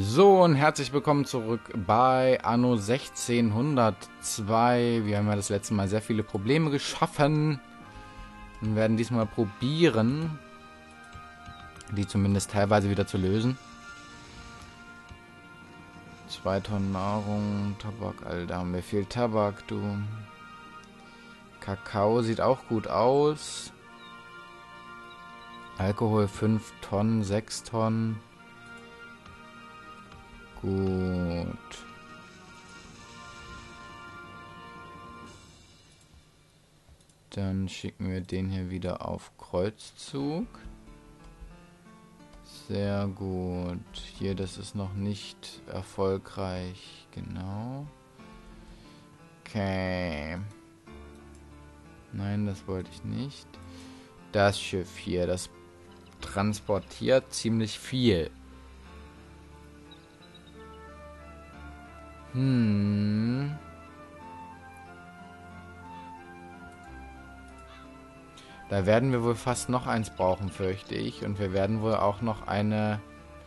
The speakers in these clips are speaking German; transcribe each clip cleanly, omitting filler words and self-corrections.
So, und herzlich willkommen zurück bei Anno 1602. Wir haben ja das letzte Mal sehr viele Probleme geschaffen und werden diesmal probieren, die zumindest teilweise wieder zu lösen. 2 Tonnen Nahrung, Tabak, Alter, haben wir viel Tabak, du. Kakao sieht auch gut aus. Alkohol 5 Tonnen, 6 Tonnen. Gut. Dann schicken wir den hier wieder auf Kreuzzug. Sehr gut. Hier, das ist noch nicht erfolgreich. Genau. Okay. Nein, das wollte ich nicht. Das Schiff hier, das transportiert ziemlich viel. Da werden wir wohl fast noch eins brauchen, fürchte ich. Und wir werden wohl auch noch eine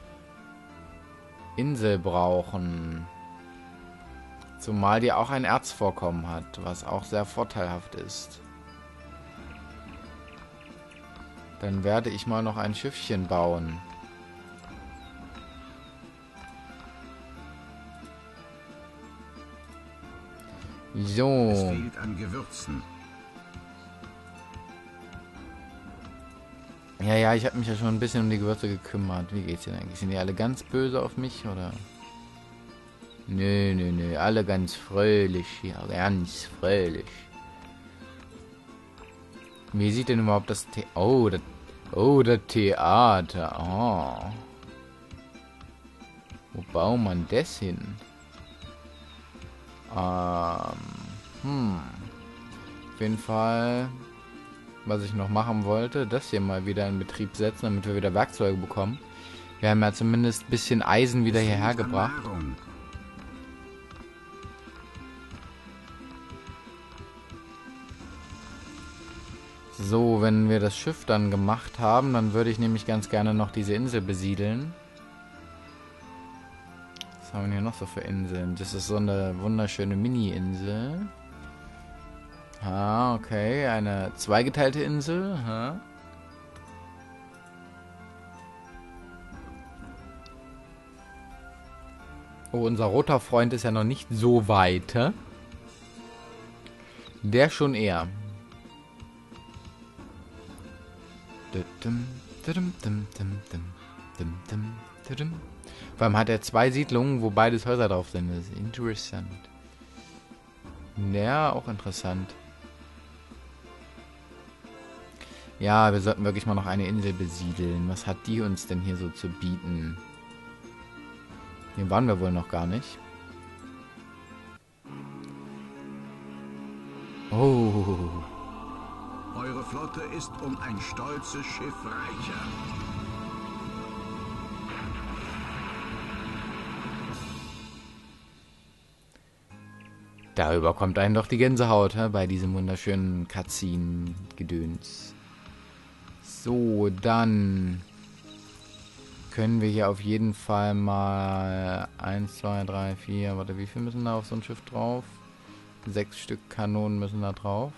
Insel brauchen. Zumal die auch ein Erzvorkommen hat, was auch sehr vorteilhaft ist. Dann werde ich mal noch ein Schiffchen bauen. So. Es fehlt an Gewürzen. Ja, ich habe mich ja schon ein bisschen um die Gewürze gekümmert. Wie geht's denn eigentlich? Sind die alle ganz böse auf mich, oder? Nö, alle ganz fröhlich hier, ganz fröhlich. Wie sieht denn überhaupt das das Theater. Oh. Wo baut man das hin? Auf jeden Fall, was ich noch machen wollte, das hier mal wieder in Betrieb setzen, damit wir wieder Werkzeuge bekommen. Wir haben ja zumindest ein bisschen Eisen wieder hierher gebracht. So, wenn wir das Schiff dann gemacht haben, dann würde ich nämlich ganz gerne noch diese Insel besiedeln. Was haben wir hier noch so für Inseln? Das ist so eine wunderschöne Mini-Insel. Ah, okay. Eine zweigeteilte Insel. Ha. Oh, unser roter Freund ist ja noch nicht so weit. Hä? Der schon eher. Vor allem hat er 2 Siedlungen, wo beides Häuser drauf sind. Das ist interessant. Ja, auch interessant. Ja, wir sollten wirklich mal noch eine Insel besiedeln. Was hat die uns denn hier so zu bieten? Hier waren wir wohl noch gar nicht. Oh. Eure Flotte ist um ein stolzes Schiff reicher. Da überkommt einen doch die Gänsehaut, bei diesem wunderschönen Cutscene-Gedöns. So, dann können wir hier auf jeden Fall mal 1, 2, 3, 4, warte, wie viel müssen da auf so ein Schiff drauf? 6 Stück Kanonen müssen da drauf.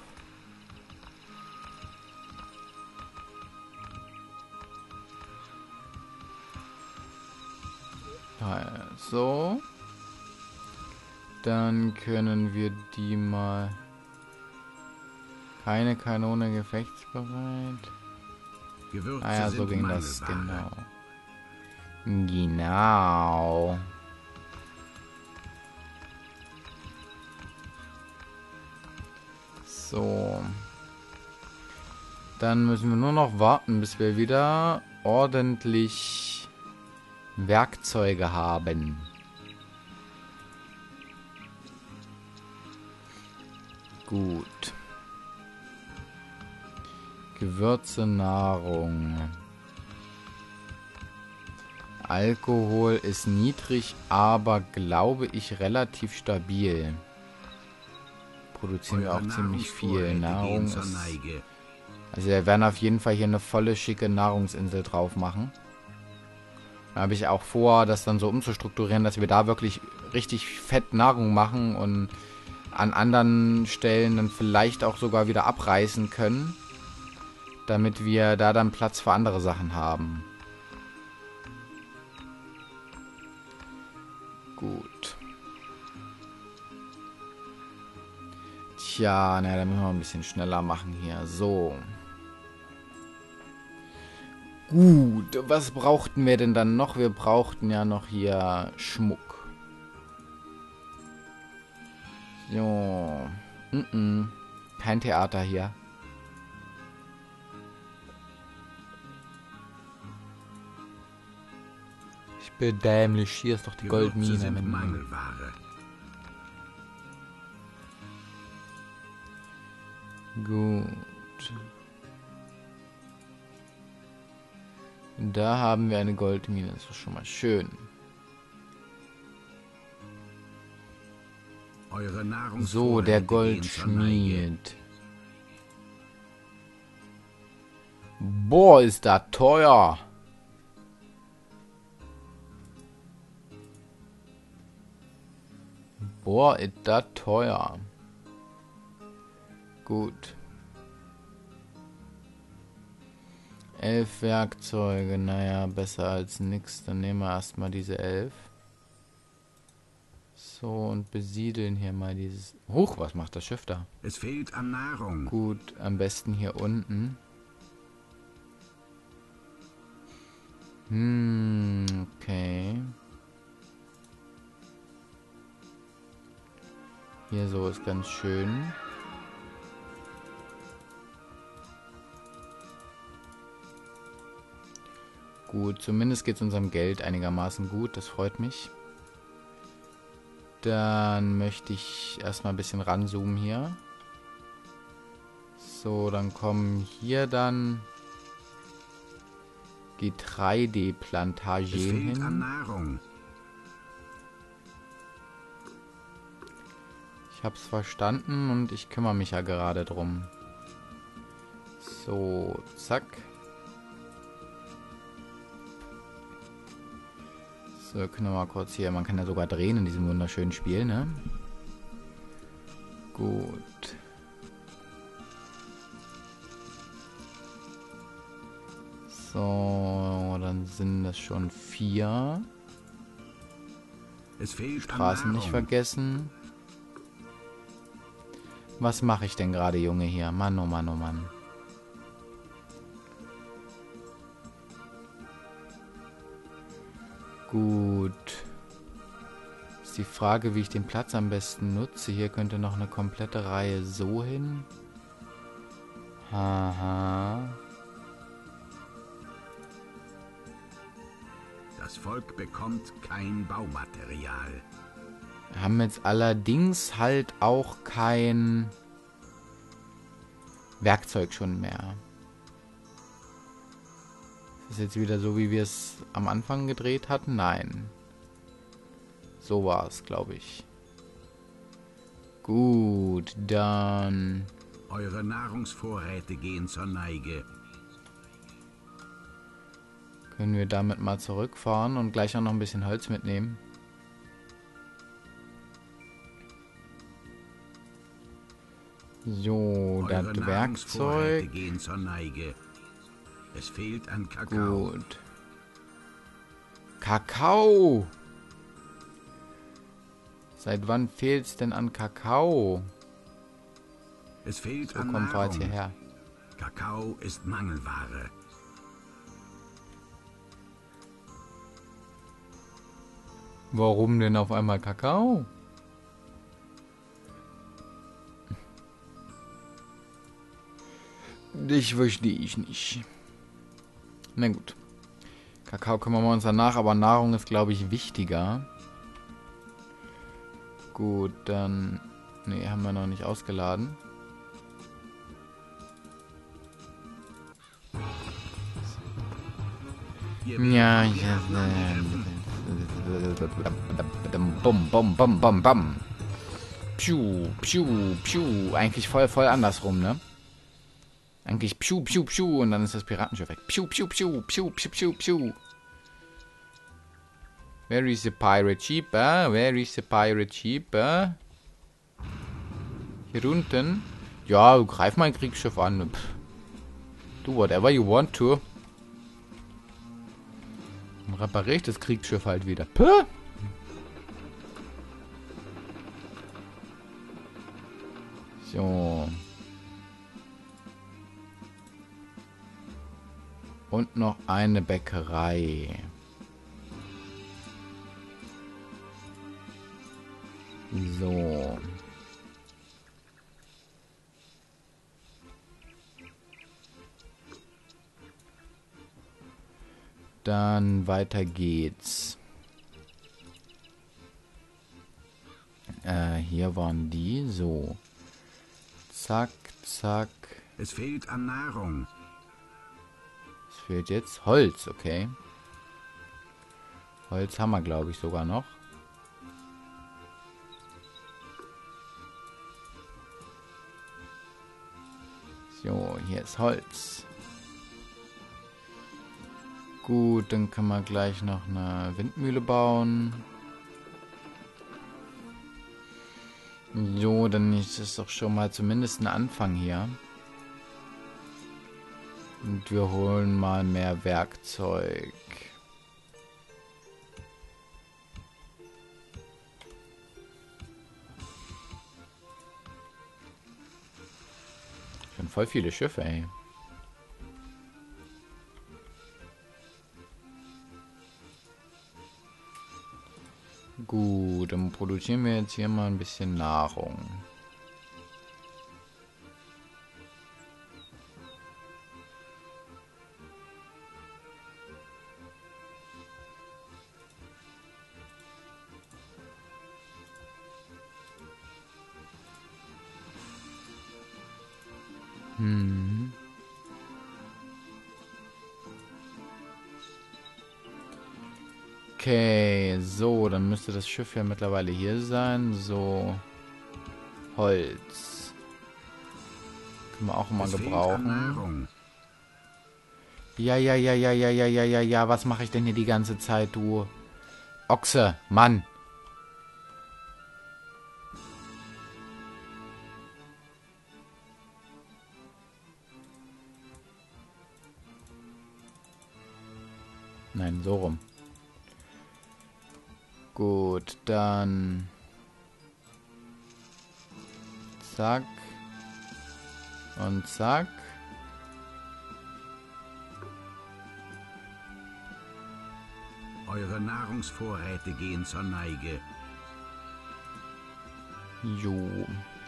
So. Dann können wir die mal... Keine Kanone gefechtsbereit. Gewürze Ah ja, so sind ging das, Mangelware. Genau. So. Dann müssen wir nur noch warten, bis wir wieder ordentlich Werkzeuge haben. Gut. Gewürze, Nahrung. Alkohol ist niedrig, aber glaube ich relativ stabil. Produzieren wir auch ziemlich viel. Nahrung ist... Also wir werden auf jeden Fall hier eine volle, schicke Nahrungsinsel drauf machen. Da habe ich auch vor, das dann so umzustrukturieren, dass wir da wirklich richtig fett Nahrung machen und an anderen Stellen dann vielleicht auch sogar wieder abreißen können, damit wir da dann Platz für andere Sachen haben. Gut. Tja, na, dann müssen wir ein bisschen schneller machen hier. So. Gut, was brauchten wir denn dann noch? Wir brauchten ja noch hier Schmuck. So. Kein Theater hier. Ich bin dämlich. Hier ist doch die Goldmine. Sind Mangelware. Gut. Da haben wir eine Goldmine. Das ist schon mal schön. Eure So, der Nahrungsvorräte Goldschmied. Boah, ist das teuer. Boah, ist das teuer. Gut. 11 Werkzeuge. Naja, besser als nix. Dann nehmen wir erstmal diese 11. So, und besiedeln hier mal dieses... Huch, was macht das Schiff da? Es fehlt an Nahrung. Gut, am besten hier unten. Okay. Hier so ist ganz schön. Gut, zumindest geht es unserem Geld einigermaßen gut. Das freut mich. Dann möchte ich erstmal ein bisschen ranzoomen hier. So, dann kommen hier dann Getreideplantagen hin. An Nahrung. Ich hab's verstanden und ich kümmere mich ja gerade drum. So, zack. So, können wir mal kurz hier... Man kann ja sogar drehen in diesem wunderschönen Spiel, ne? Gut. So, dann sind das schon 4. Es fehlt Straßen nicht vergessen. Was mache ich denn gerade, Junge, hier? Mann, oh Mann, oh Mann. Gut. Ist die Frage, wie ich den Platz am besten nutze. Hier könnte noch eine komplette Reihe so hin. Haha. Das Volk bekommt kein Baumaterial. Wir haben jetzt allerdings halt auch kein Werkzeug schon mehr. Ist jetzt wieder so, wie wir es am Anfang gedreht hatten? Nein. So war es, glaube ich. Gut, dann... Eure Nahrungsvorräte gehen zur Neige. Können wir damit mal zurückfahren und gleich auch noch ein bisschen Holz mitnehmen. So, das Eure Werkzeug. Nahrungsvorräte gehen zur Neige. Es fehlt an Kakao. Gut. Kakao! Seit wann fehlt es denn an Kakao? Es fehlt So an kommen wir jetzt Nahrung. hierher. Kakao ist Mangelware. Warum denn auf einmal Kakao? Das verstehe ich nicht. Na gut. Kakao kümmern wir uns danach, aber Nahrung ist, glaube ich, wichtiger. Gut, dann... Ne, haben wir noch nicht ausgeladen. Ja, ja, bum, bum, bum, bum, bum. Piu, piu, piu. Eigentlich voll andersrum, ne? Eigentlich piu, piu, piu und dann ist das Piratenschiff weg. Piu, piu, piu, piu, piu, piu, piu. Where is the pirate ship, Where is the pirate ship, Hier unten? Ja, greif mein Kriegsschiff an. Pff. Do whatever you want to. Dann repariere ich das Kriegsschiff halt wieder. Puh. So. Und noch eine Bäckerei. So. Dann weiter geht's. Hier waren die. So. Zack, zack. Es fehlt an Nahrung. Es fehlt jetzt Holz, okay. Holz haben wir, glaube ich, sogar noch. So, hier ist Holz. Gut, dann können wir gleich noch eine Windmühle bauen. So, dann ist es doch schon mal zumindest ein Anfang hier. Und wir holen mal mehr Werkzeug. Schon voll viele Schiffe, ey. Gut, dann produzieren wir jetzt hier mal ein bisschen Nahrung. Okay, so, dann müsste das Schiff ja mittlerweile hier sein. So, Holz. Können wir auch mal gebrauchen. Ja, was mache ich denn hier die ganze Zeit, du Ochse, Mann. Nein, so rum. Gut, dann zack und zack. Eure Nahrungsvorräte gehen zur Neige. Jo.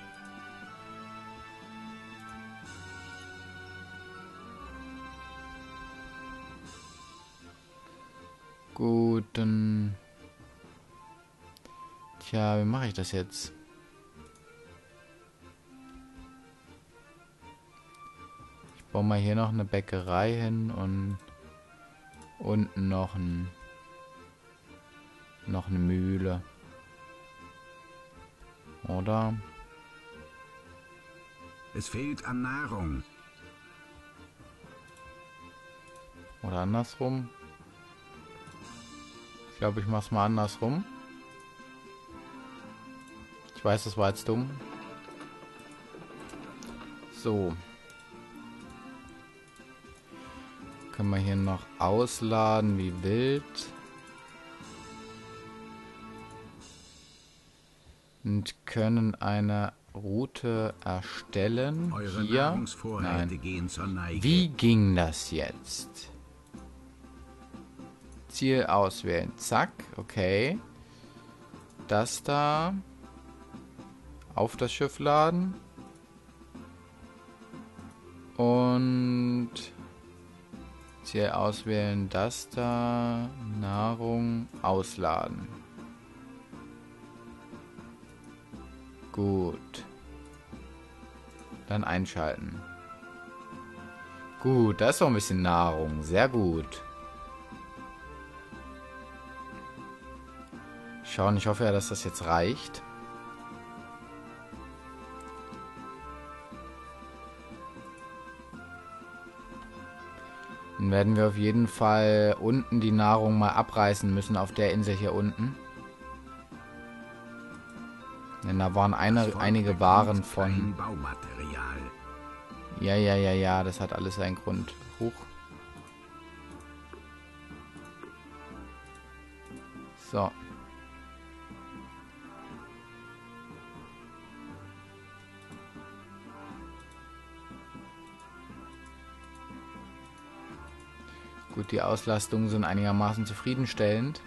Gut, dann... Tja, wie mache ich das jetzt? Ich baue mal hier noch eine Bäckerei hin und unten noch eine Mühle. Oder? Es fehlt an Nahrung. Oder andersrum? Ich glaube, ich mache es mal andersrum. Ich weiß, das war jetzt dumm. So. Können wir hier noch ausladen wie wild. Und können eine Route erstellen. Eure Hier. Nahrungsvorräte gehen zur Neige. Wie ging das jetzt? Ziel auswählen. Zack. Okay. Das da. Auf das Schiff laden. Und Ziel auswählen. Das da. Nahrung ausladen. Gut. Dann einschalten. Gut, da ist noch ein bisschen Nahrung. Sehr gut. Schauen, ich hoffe ja, dass das jetzt reicht. Dann werden wir auf jeden Fall unten die Nahrung mal abreißen müssen auf der Insel hier unten. Denn da waren einige Waren von... Baumaterial. Ja, das hat alles seinen Grund. Huch. So. Gut, die Auslastungen sind einigermaßen zufriedenstellend.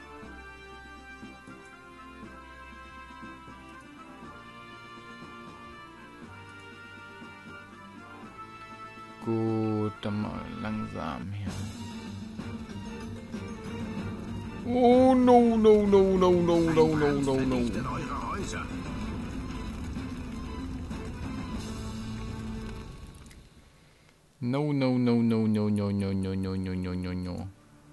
Gut, dann mal langsam hier. Oh, no. Vernichtet eure Häuser. No.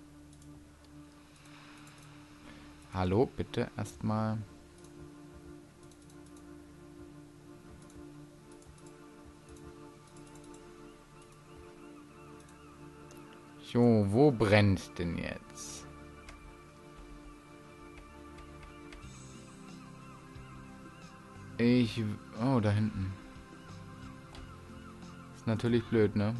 Hallo, bitte erstmal. So, wo brennt denn jetzt? Oh, da hinten. Ist natürlich blöd, ne?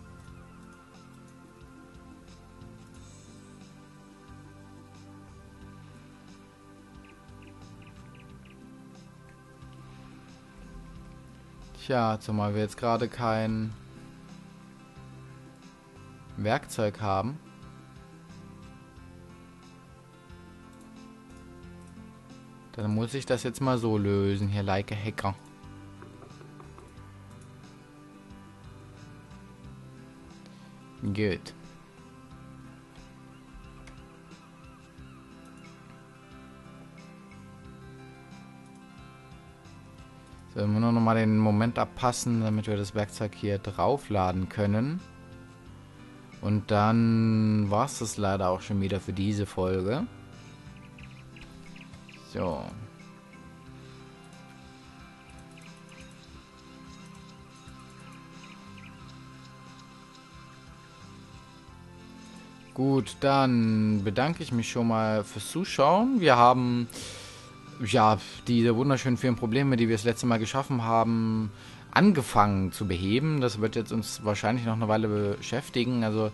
Tja, zumal wir jetzt gerade kein Werkzeug haben. Dann muss ich das jetzt mal so lösen, hier like a Hacker. Gut. So, wir müssen noch mal den Moment abpassen, damit wir das Werkzeug hier draufladen können. Und dann war es das leider auch schon wieder für diese Folge. So. Gut, dann bedanke ich mich schon mal fürs Zuschauen. Wir haben ja diese wunderschönen vielen Probleme, die wir das letzte Mal geschaffen haben, angefangen zu beheben. Das wird jetzt uns wahrscheinlich noch eine Weile beschäftigen. Also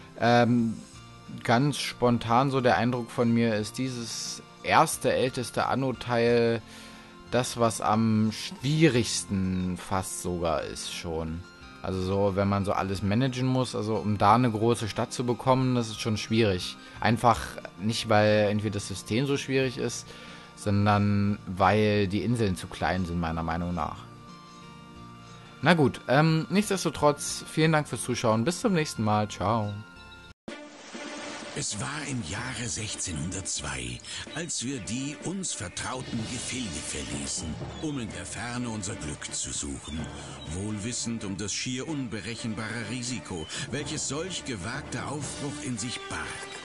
ganz spontan so der Eindruck von mir ist dieses älteste Anno-Teil das, was am schwierigsten fast sogar ist schon. Also so, wenn man so alles managen muss, also um da eine große Stadt zu bekommen, das ist schon schwierig. Einfach nicht, weil irgendwie das System so schwierig ist, sondern weil die Inseln zu klein sind, meiner Meinung nach. Na gut, nichtsdestotrotz, vielen Dank fürs Zuschauen. Bis zum nächsten Mal. Ciao. Es war im Jahre 1602, als wir die uns vertrauten Gefilde verließen, um in der Ferne unser Glück zu suchen, wohlwissend um das schier unberechenbare Risiko, welches solch gewagter Aufbruch in sich barg.